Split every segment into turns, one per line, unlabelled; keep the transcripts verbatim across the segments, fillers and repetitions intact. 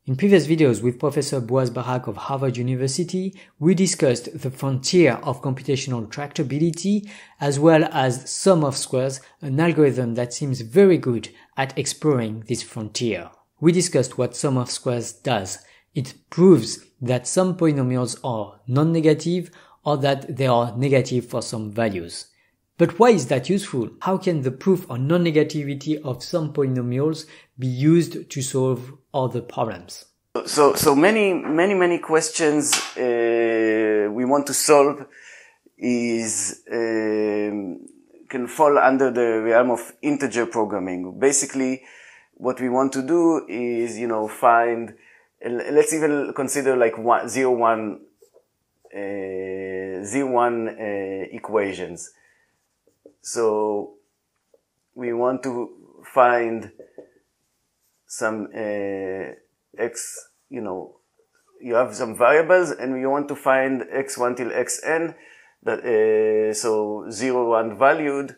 In previous videos with Professor Boaz Barak of Harvard University, we discussed the frontier of computational tractability as well as Sum of Squares, an algorithm that seems very good at exploring this frontier. We discussed what Sum of Squares does. It proves that some polynomials are non-negative or that they are negative for some values. But why is that useful? How can the proof on non-negativity of some polynomials be used to solve other problems?
So, so many, many, many questions uh, we want to solve is uh, can fall under the realm of integer programming. Basically, what we want to do is, you know, find. Let's even consider like one, zero, one, uh, zero, one uh, equations. So we want to find some uh, x, you know, you have some variables and you want to find x one till xn, that, uh, so zero, one valued,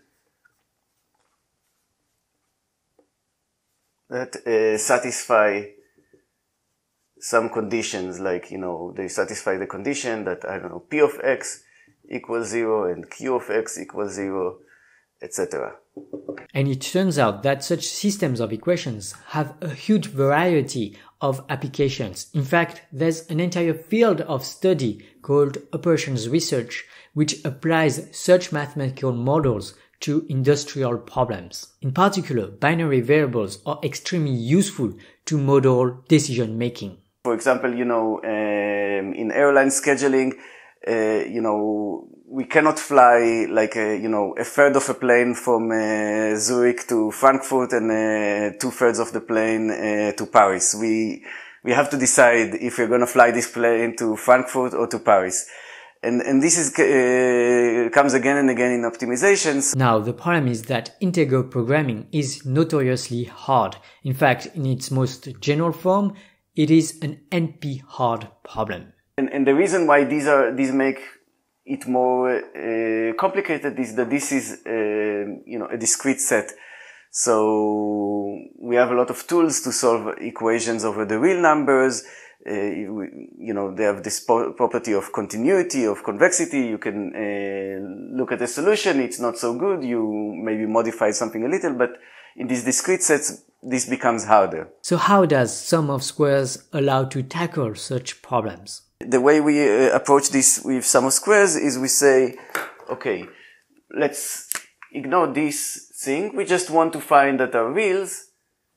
that uh, satisfy some conditions, like, you know, they satisfy the condition that, I don't know, p of x equals zero and q of x equals zero, et cetera.
And it turns out that such systems of equations have a huge variety of applications. In fact, there's an entire field of study called operations research, which applies such mathematical models to industrial problems. In particular, binary variables are extremely useful to model decision making.
For example, you know, um, in airline scheduling, uh, you know, we cannot fly like a, you know, a third of a plane from uh, Zurich to Frankfurt and uh, two thirds of the plane uh, to Paris. We we have to decide if we're going to fly this plane to Frankfurt or to Paris. And, and this is, uh, comes again and again in optimizations.
Now, the problem is that integer programming is notoriously hard. In fact, in its most general form, it is an N P hard problem.
And, and the reason why these are, these make it more uh, complicated is that this is, uh, you know, a discrete set. So we have a lot of tools to solve equations over the real numbers. Uh, you, you know, they have this property of continuity, of convexity. You can uh, look at a solution. It's not so good. You maybe modify something a little, but in these discrete sets, this becomes harder.
So how does Sum of Squares allow to tackle such problems?
The way we uh, approach this with Sum of Squares is we say, okay, let's ignore this thing. We just want to find that are reals.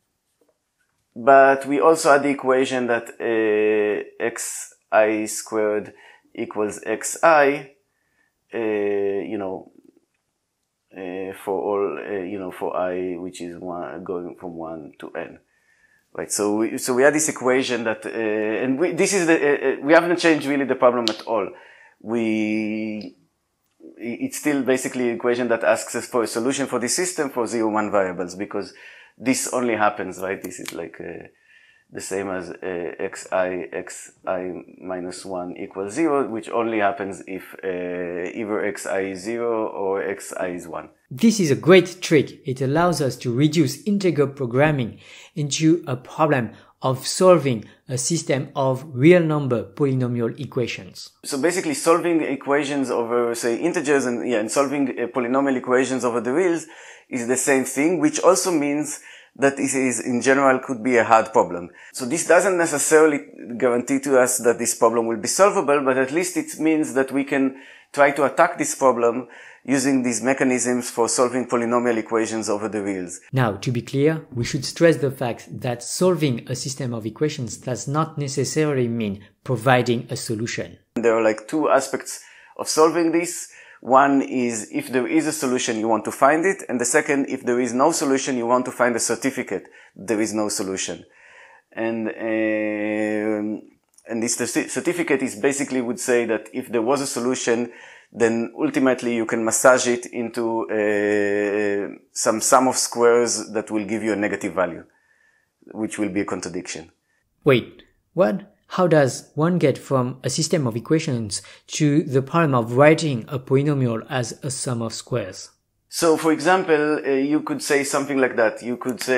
But we also add the equation that uh, xi squared equals xi, uh, you know, uh, for all, uh, you know, for I, which is one, going from one to n. Right. So we, so we add this equation that, uh, and we, this is the, uh, we haven't changed really the problem at all. We, it's still basically an equation that asks us for a solution for this system for zero, one variables, because this only happens, right? This is like uh, the same as uh, xi, xi minus one equals zero, which only happens if uh, either xi is zero or xi is one.
This is a great trick. It allows us to reduce integer programming into a problem of solving a system of real number polynomial equations.
So basically solving equations over, say, integers and, yeah, and solving uh, polynomial equations over the reals is the same thing, which also means that this is, in general, could be a hard problem. So this doesn't necessarily guarantee to us that this problem will be solvable, but at least it means that we can try to attack this problem using these mechanisms for solving polynomial equations over the reals.
Now, to be clear, we should stress the fact that solving a system of equations does not necessarily mean providing a solution.
There are like two aspects of solving this. One is if there is a solution, you want to find it. And the second, if there is no solution, you want to find a certificate. There is no solution. And, uh, and this certificate is basically would say that if there was a solution, then ultimately you can massage it into uh, some sum of squares that will give you a negative value, which will be a contradiction.
Wait, what? How does one get from a system of equations to the problem of writing a polynomial as a sum of squares?
So, for example, uh, you could say something like that. You could say,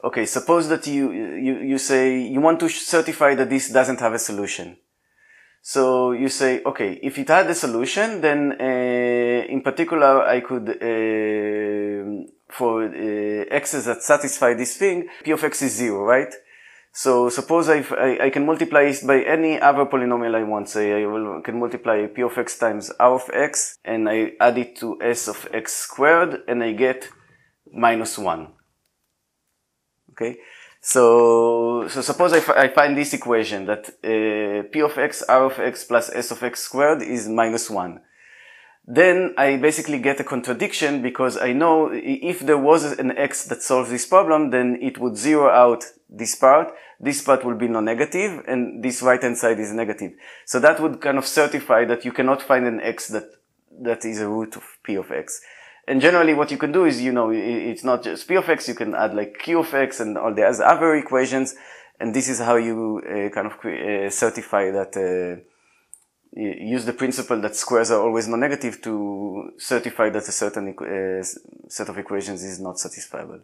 okay, suppose that you, you, you say you want to certify that this doesn't have a solution. So you say, okay, if it had a solution, then uh, in particular I could, uh, for uh, x's that satisfy this thing, p of x is zero, right? So suppose I, I, I can multiply it by any other polynomial I want. Say I will, can multiply p of x times r of x, and I add it to s of x squared, and I get minus one. Okay? So, so suppose I, f I find this equation that uh, p of x, r of x plus s of x squared is minus one. Then I basically get a contradiction, because I know if there was an x that solves this problem, then it would zero out this part. This part will be non-negative, and this right-hand side is negative. So that would kind of certify that you cannot find an x that, that is a root of p of x. And generally what you can do is, you know, it's not just p of x, you can add like q of x and all the other equations. And this is how you uh, kind of uh, certify that, uh, use the principle that squares are always non-negative to certify that a certain uh, set of equations is not satisfiable.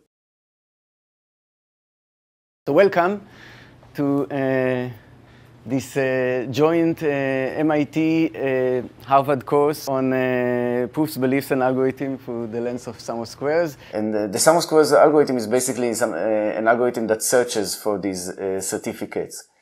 So welcome to uh, this uh, joint uh, M I T uh, Harvard course on uh, proofs, beliefs, and algorithm through the lens of Sum of Squares. And uh, the Sum of Squares algorithm is basically some, uh, an algorithm that searches for these uh, certificates.